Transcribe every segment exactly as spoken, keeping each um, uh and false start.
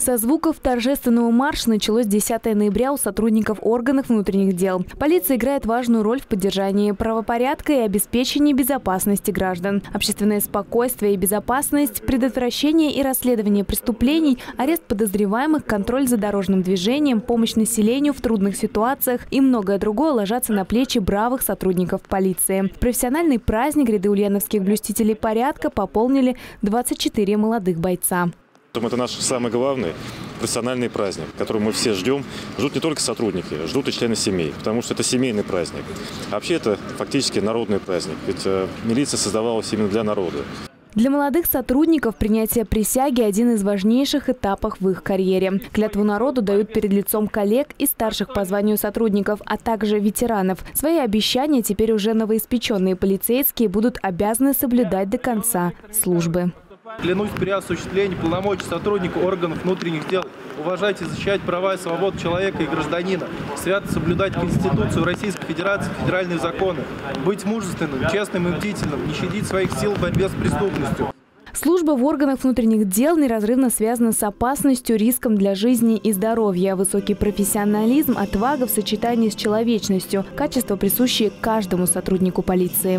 Со звуков торжественного марша началось десятое ноября у сотрудников органов внутренних дел. Полиция играет важную роль в поддержании правопорядка и обеспечении безопасности граждан. Общественное спокойствие и безопасность, предотвращение и расследование преступлений, арест подозреваемых, контроль за дорожным движением, помощь населению в трудных ситуациях и многое другое ложатся на плечи бравых сотрудников полиции. В профессиональный праздник ряды ульяновских блюстителей порядка пополнили двадцать четыре молодых бойца. Это наш самый главный профессиональный праздник, который мы все ждем. Ждут не только сотрудники, ждут и члены семей, потому что это семейный праздник. А вообще это фактически народный праздник, ведь э, милиция создавалась именно для народа. Для молодых сотрудников принятие присяги – один из важнейших этапов в их карьере. Клятву народу дают перед лицом коллег и старших по званию сотрудников, а также ветеранов. Свои обещания теперь уже новоиспеченные полицейские будут обязаны соблюдать до конца службы. Клянусь при осуществлении полномочий сотрудника органов внутренних дел уважать и защищать права и свободы человека и гражданина, свято соблюдать Конституцию Российской Федерации, федеральные законы, быть мужественным, честным и бдительным, не щадить своих сил в борьбе с преступностью. Служба в органах внутренних дел неразрывно связана с опасностью, риском для жизни и здоровья. Высокий профессионализм, отвага в сочетании с человечностью – качества, присущие каждому сотруднику полиции.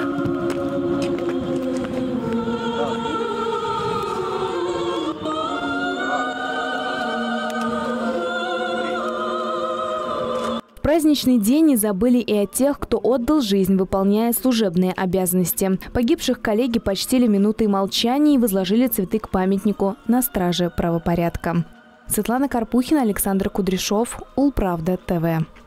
В праздничный день не забыли и о тех, кто отдал жизнь, выполняя служебные обязанности. Погибших коллеги почтили минутой молчания и возложили цветы к памятнику на страже правопорядка. Светлана Карпухина, Александр Кудряшов, Улправда ТВ.